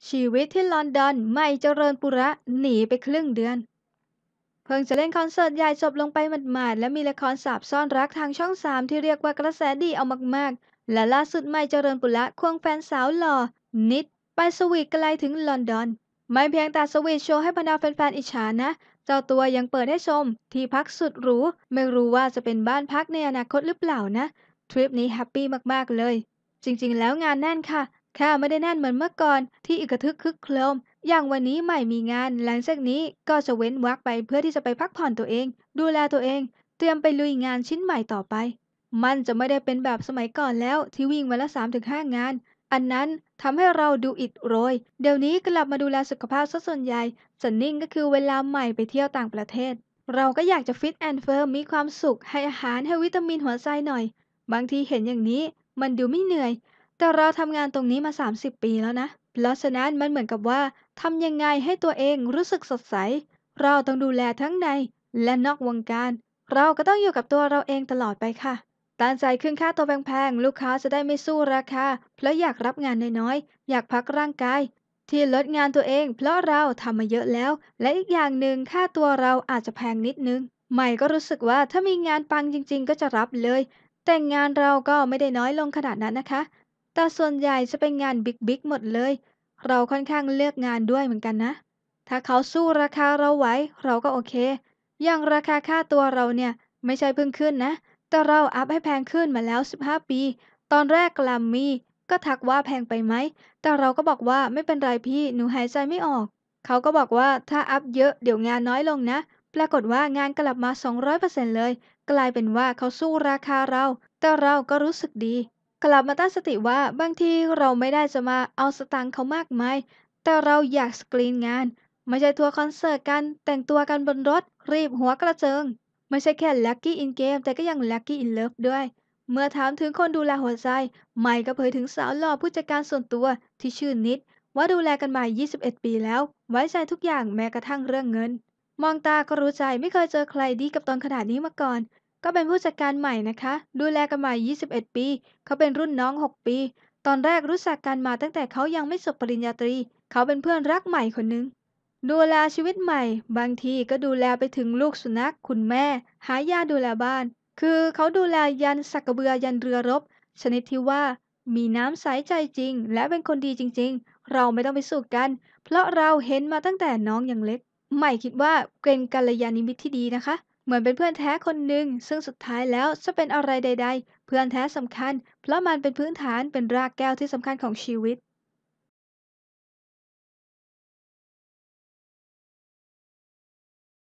ชีวิตที่ลอนดอนใหม่เจริญปุระหนีไปครึ่งเดือนเพิ่งจะเล่นคอนเสิร์ตใหญ่จบลงไปหมาดๆและมีละครสาบซ่อนรักทางช่อง3ที่เรียกว่ากระแสดีเอามากๆและล่าสุดใหม่เจริญปุระควงแฟนสาวหล่อนิดไปสวีทไกลถึงลอนดอนไม่เพียงแต่สวีทโชว์ให้บรรดาแฟนๆอิจฉานะเจ้าตัวยังเปิดให้ชมที่พักสุดหรูไม่รู้ว่าจะเป็นบ้านพักในอนาคตหรือเปล่านะทริปนี้แฮปปี้มากๆเลยจริงๆแล้วงานแน่นค่ะ ค่ะไม่ได้แน่นเหมือนเมื่อก่อนที่อึกกระทึกครึกโครมอย่างวันนี้ใหม่มีงานหลังจากนี้ก็จะเว้นวรรคไปเพื่อที่จะไปพักผ่อนตัวเองดูแลตัวเองเตรียมไปลุยงานชิ้นใหม่ต่อไปมันจะไม่ได้เป็นแบบสมัยก่อนแล้วที่วิ่งวันละ3-5งานอันนั้นทำให้เราดูอิดโรยเดี๋ยวนี้กลับมาดูแลสุขภาพซะส่วนใหญ่ส่วนนิ่งก็คือเวลาใหม่ไปเที่ยวต่างประเทศเราก็อยากจะฟิตแอนด์เฟิร์มมีความสุขให้อาหารให้วิตามินหัวใจหน่อยบางทีเห็นอย่างนี้มันดูไม่เหนื่อย แต่เราทำงานตรงนี้มา30ปีแล้วนะเพราะฉะนั้นมันเหมือนกับว่าทำยังไงให้ตัวเองรู้สึกสดใสเราต้องดูแลทั้งในและนอกวงการเราก็ต้องอยู่กับตัวเราเองตลอดไปค่ะตั้งใจขึ้นค่าตัวแพงๆลูกค้าจะได้ไม่สู้ราคาเพราะอยากรับงานน้อยๆอยากพักร่างกายที่ลดงานตัวเองเพราะเราทำมาเยอะแล้วและอีกอย่างหนึ่งค่าตัวเราอาจจะแพงนิดนึงใหม่ก็รู้สึกว่าถ้ามีงานปังจริงๆก็จะรับเลยแต่งานเราก็ไม่ได้น้อยลงขนาดนั้นนะคะ แต่ส่วนใหญ่จะเป็นงานบิ๊กๆหมดเลย เราค่อนข้างเลือกงานด้วยเหมือนกันนะ ถ้าเขาสู้ราคาเราไหวเราก็โอเค อย่างราคาค่าตัวเราเนี่ยไม่ใช่เพิ่งขึ้นนะ แต่เราอัพให้แพงขึ้นมาแล้ว15ปี ตอนแรกกลัมมี่ก็ทักว่าแพงไปไหม แต่เราก็บอกว่าไม่เป็นไรพี่หนูหายใจไม่ออก เขาก็บอกว่าถ้าอัพเยอะเดี๋ยวงานน้อยลงนะ ปรากฏว่างานกลับมา200%เลย กลายเป็นว่าเขาสู้ราคาเรา แต่เราก็รู้สึกดี กลับมาตั้งสติว่าบางทีเราไม่ได้จะมาเอาสตังค์เขามากมายแต่เราอยากสกรีนงานไม่ใช่ทัวร์คอนเสิร์ตกันแต่งตัวกันบนรถรีบหัวกระเจิงไม่ใช่แค่ Lucky in Game แต่ก็ยัง Lucky in Love ด้วยเมื่อถามถึงคนดูแลหัวใจใหม่ก็เผยถึงสาวหล่อผู้จัดการส่วนตัวที่ชื่อนิดว่าดูแลกันมา21ปีแล้วไว้ใจทุกอย่างแม้กระทั่งเรื่องเงินมองตาก็รู้ใจไม่เคยเจอใครดีกับตนขนาดนี้มาก่อนก็เป็นผู้จัดการใหม่นะคะดูแลกันมา21ปี เขาเป็นรุ่นน้อง6ปี ตอนแรกรู้จักกันมาตั้งแต่เขายังไม่จบปริญญาตรี เขาเป็นเพื่อนรักใหม่คนหนึ่งดูแลชีวิตใหม่บางทีก็ดูแลไปถึงลูกสุนัขคุณแม่หายาดูแลบ้านคือเขาดูแลยันสักกระเบือยันเรือรบชนิดที่ว่ามีน้ำใสใจจริงและเป็นคนดีจริงๆเราไม่ต้องไปสู้กันเพราะเราเห็นมาตั้งแต่น้องยังเล็กใหม่คิดว่าเป็นกัลยาณมิตรที่ดีนะคะเหมือนเป็นเพื่อนแท้คนหนึ่งซึ่งสุดท้ายแล้วจะเป็นอะไรใดๆ เพื่อนแท้สำคัญเพราะมันเป็นพื้นฐานเป็นรากแก้วที่สำคัญของชีวิต